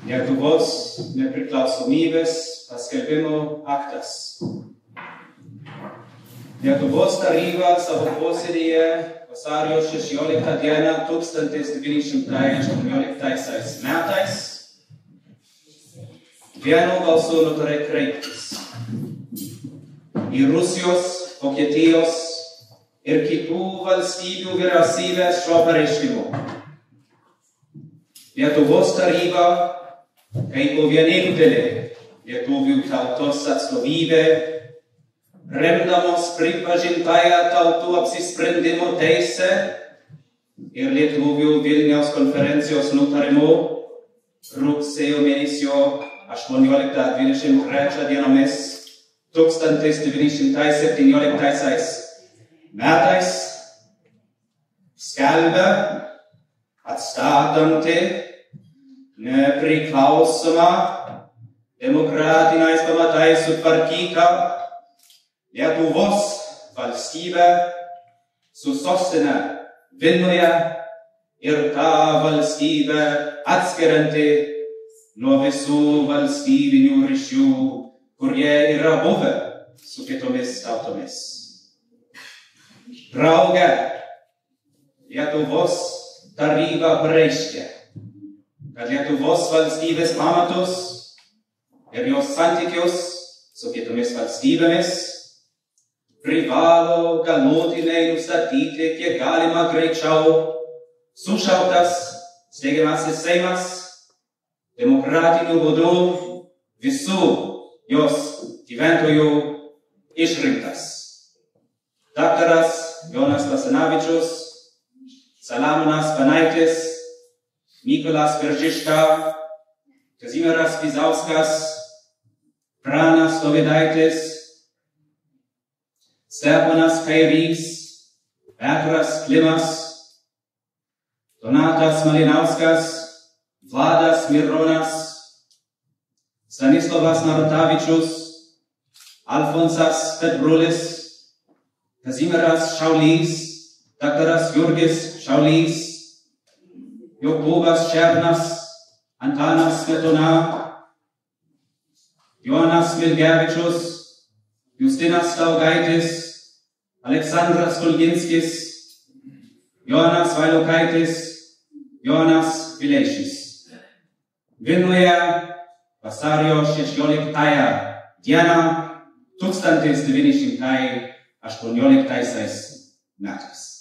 Lietuvos nepriklausomybės paskelbimo aktas. Lietuvos taryba savo posėdyje vasario 16 dieną 1918 metais vienu balsu nutarė kreiptis į Rusijos, Vokietijos ir kitų valstybių vyriausybės šiuo pareiškimu. Lietuvos taryba, kaip vienintelė lietuvių tautos atstovybė, remdamos pripažintąją tautų apsisprendimo teisę ir lietuvių Vilniaus konferencijos nutarimu rugsėjo mėnesio 18-23 dienomis 1917 metais skelbia atstatanti nepriklausomą demokratiniais pamatais sutvarkytą Lietuvos valstybę su sostine Vilniuje ir tą valstybę atskirianti nuo visų valstybinių ryšių, kurie yra buvę su kitomis tautomis. Drauge Lietuvos taryba pareiškė, kad Lietuvos valstybės pamatus ir jos santykius su kitomis valstybėmis privalo galutinai nustatyti kiek galima greičiau sušauktas steigiamasis Seimas demokratiniu būdu visų jos gyventojų išrinktas. Daktaras Jonas Basanavičius, Salamonas Banaitis, Mykolas Biržiška, Kazimieras Bizauskas, Pranas Dovidaitis, Steponas Kairys, Petras Klimas, Donatas Malinauskas, Vladas Mironas, Stanislavas Narutavičius, Alfonsas Petrulis, Kazimieras Šaulys, Daktaras Jurgis Šaulys, Jokūbas Šernas, Antanas Smetona, Jonas Milgevičius, Justinas Staugaitis, Aleksandras Stulginskis, Jonas Vailokaitis, Jonas Vileišis. Vilniuje vasario 16 dieną 1918 metais.